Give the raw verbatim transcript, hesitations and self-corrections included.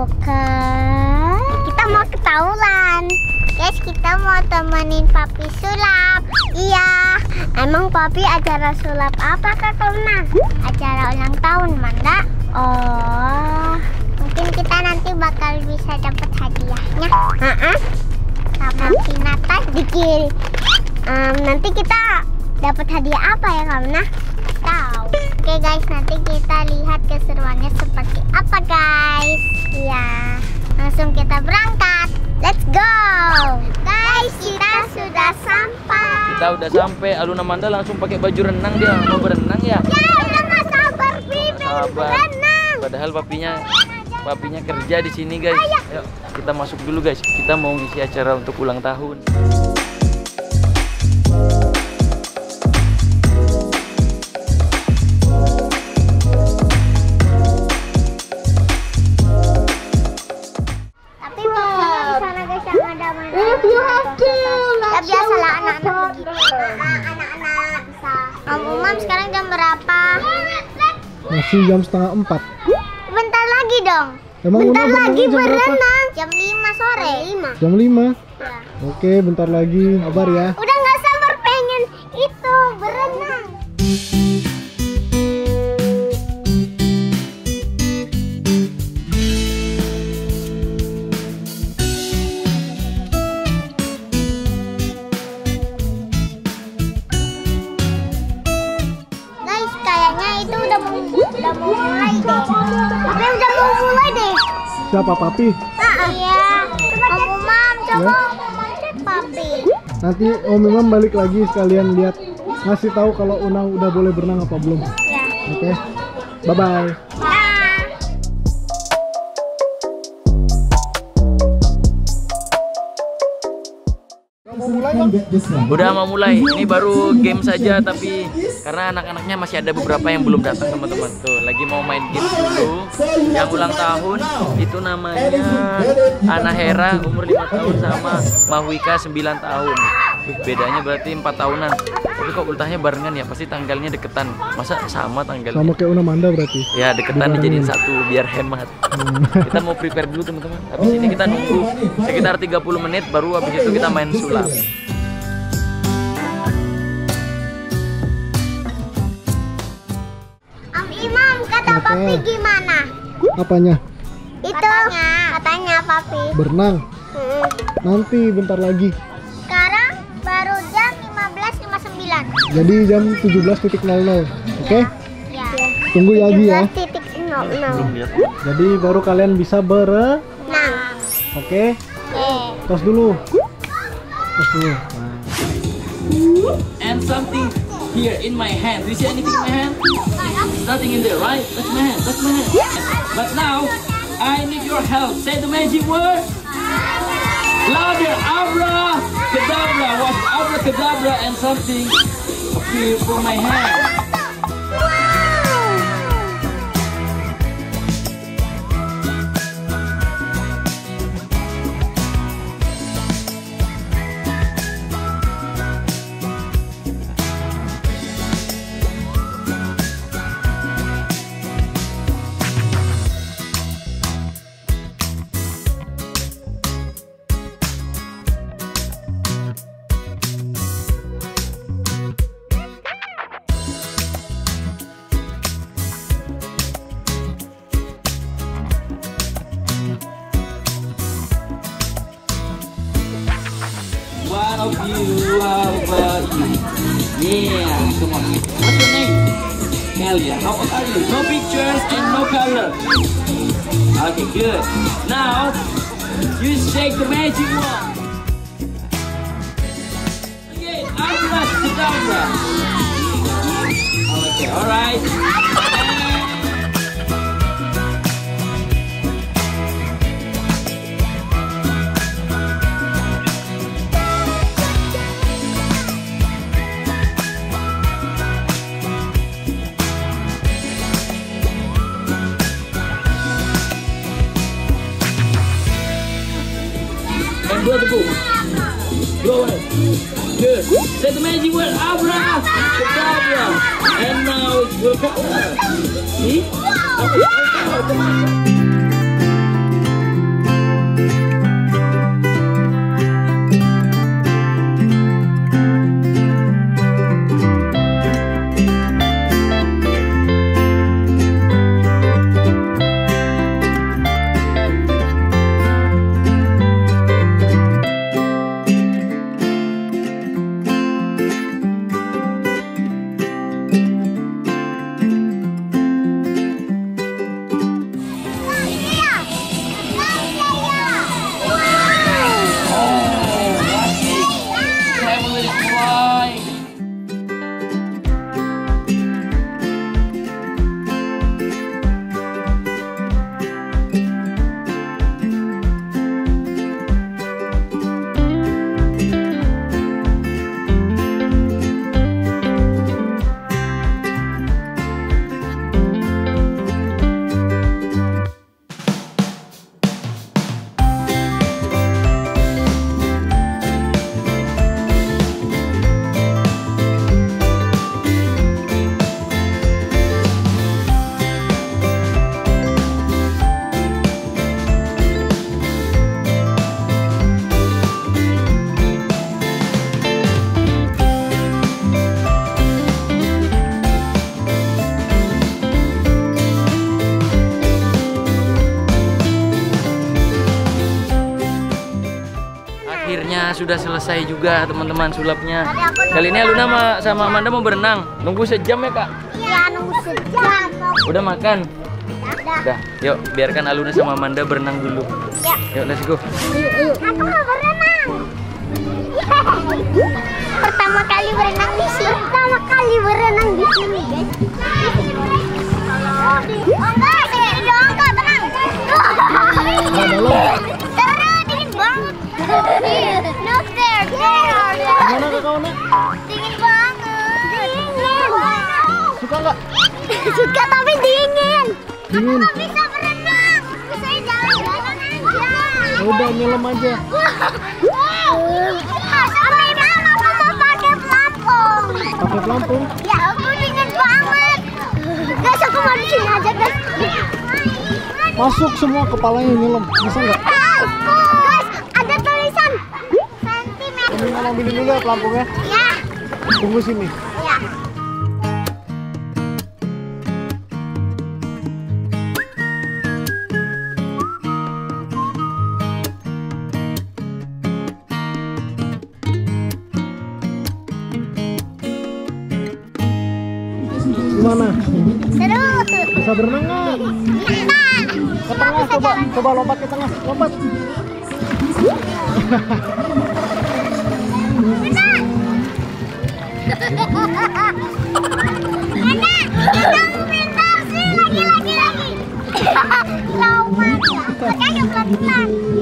mau ke kita mau ke taulan. Guys, kita mau temenin papi sulap. Iya, emang papi acara sulap apa Kak Kauna? Acara ulang tahun, Manda. Oh, mungkin kita nanti bakal bisa dapat hadiahnya. Heeh. Sama Pinata dikir. Um, nanti kita dapat hadiah apa ya Kauna? Tahu. Oke guys, nanti kita lihat keseruannya seperti apa guys. Ya, langsung kita berangkat. Let's go. Guys, kita sudah sampai. Kita udah sampai. Aluna Manda langsung pakai baju renang, dia mau berenang ya. Ya, udah nggak sabar Bim. Sabar. Berenang. Padahal papinya papinya kerja di sini guys. Ayo kita masuk dulu guys. Kita mau ngisi acara untuk ulang tahun. Ya biasalah anak-anak begitu. Anak-anak bisa. Om Umam sekarang jam berapa? Masih jam setengah empat. Bentar lagi dong. Emang bentar Una lagi jam berenang. Jam lima sore. Jam lima. Ya. Oke, bentar lagi. Sabar ya. Udah nggak sabar pengen itu berenang. Udah mau, udah mau mulai deh. Papi udah mau mulai deh. Siapa papi? Ah, iya. Om Umam coba Ya. ngomong cek papi. Nanti Om Imam balik lagi sekalian lihat ngasih tahu kalau Una udah boleh berenang apa belum. Ya. Oke. Bye bye. Udah mau mulai. Ini baru game saja tapi karena anak-anaknya masih ada beberapa yang belum datang teman-teman. Tuh lagi mau main game dulu. Yang ulang tahun itu namanya Ana Hera umur lima tahun sama Mahwika sembilan tahun. Bedanya berarti empat tahunan. Tapi kok ultahnya barengan ya, pasti tanggalnya deketan. Masa sama tanggalnya? Sama kayak Una Manda berarti. Ya deketan dijadiin satu biar hemat. Kita mau prepare dulu teman-teman. Habis ini kita nunggu sekitar tiga puluh menit baru habis itu kita main sulap. Om Imam, kata Apa? papi gimana? Apanya? Itu katanya, katanya papi. Berenang. Hmm. Nanti bentar lagi. Sekarang baru jam lima belas lima puluh sembilan. Jadi jam tujuh belas nol nol. Oke? Ya. Tunggu lagi ya. tujuh belas titik nol nol. Jadi baru kalian bisa berenang. Nah. Oke? Eh. Tos dulu. Tos dulu. And something here in my hand. Do you see anything in my hand? Nothing in there, right? That's my hand. That's my hand. But now I need your help. Say the magic word. Louder. Abra Kedavra. Was Abra Kedavra and something appear from my hand. One of you, how about you? Yeah, come on. What's your name? Kalia. How old are you? No pictures and no color. Okay, good. Now, you shake the magic wand. Okay, Abra Kedavra. Okay, alright. And blow the boom. Blow it. Good. Say the magic word. Abra Kedavra. And now it will come. See? Okay, okay, okay. akhirnya sudah selesai juga teman-teman sulapnya. Kali ini Aluna ma- sama Amanda mau berenang. Nunggu sejam ya kak? Iya, nunggu sejam. Udah makan? Udah. Udah, yuk biarkan Aluna sama Amanda berenang dulu. Ya. Yuk let's go. Aku mau berenang. Pertama kali berenang di sini. Pertama kali berenang di sini, guys. Oh, enggak, sini dong, Kak, tenang. Seru, dingin banget. Look there, there. Gimana kakaknya? Dingin banget. Dingin. Suka nggak? Suka tapi dingin. Aku Dingin. nggak bisa berenang. Bisa jalan-jalan aja. Udah nyelam aja. Sampai mana aku mau pakai pelampung? Pakai pelampung. Ya, aku dingin banget. Guys, aku mau di sini aja, guys. Masuk semua kepalanya nyelam. Bisa nggak? Guys, ada tulisan sentimeter. Mendingan ambilin dulu ya pelampungnya. Ya, Tunggu sini. ya. Gimana? Seru. Bisa berenang nggak? Bisa. Ke tengah coba, coba lompat ke tengah, lompat. Enak, kamu pintar sih, lagi lagi lagi. Lompat ya, makanya pelan-pelan.